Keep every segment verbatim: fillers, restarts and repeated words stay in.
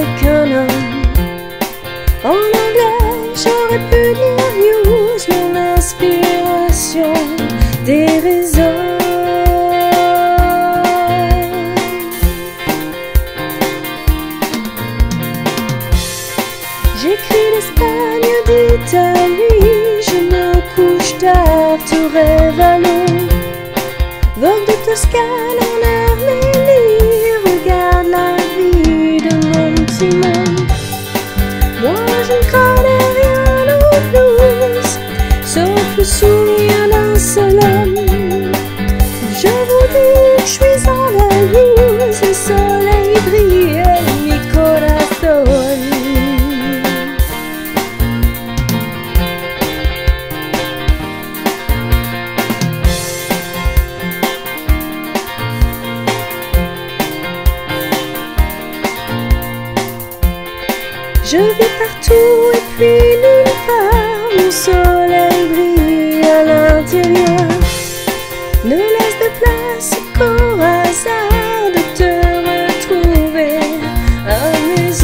qu'un homme. En anglais, j'aurais pu dire news, mon inspiration déraisonne. J'écris d'Espagne, d'Italie, je me couche tard, tout rêve à l'eau. Vogue de Toscane en Arménie, regarde la vie de mon petit monde. Moi je ne connais rien au blues, sauf le souvenir d'un seul homme. Je vous dis que je suis andalouse, le soleil brille en mi corazón. Je vis partout et puis nulle part, mon soleil brille à l'intérieur. Ne laisse de place qu'au hasard de te retrouver à mes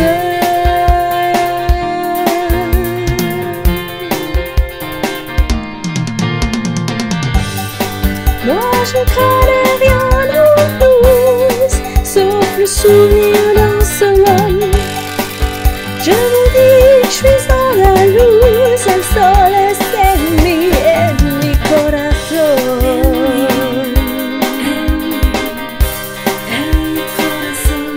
heures. Moi je ne connais rien au blues, sauf le souvenir d'un seul homme. Je vous dis que je suis andalouse, el sol es en mi, en mi corazón. En mi corazón.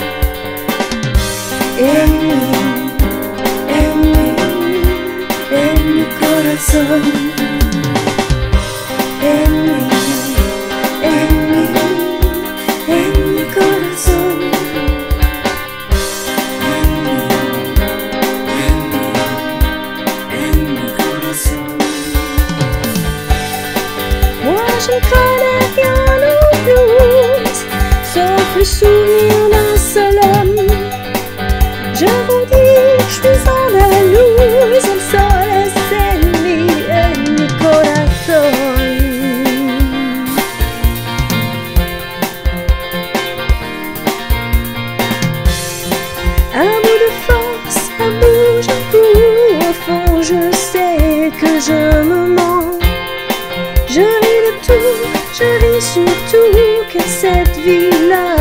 En mi, en mi, en mi corazón. En mi, en mi, en mi corazón. Je ne connais rien au blues, sauf le souvenir d'un seul homme. Je vous dis que je suis andalouse, el sol es en mi, en mi corazón. Un bout de force, un bouge un coup, au fond je sais que je me mens. Je ris de tout, je ris surtout que cette vie-là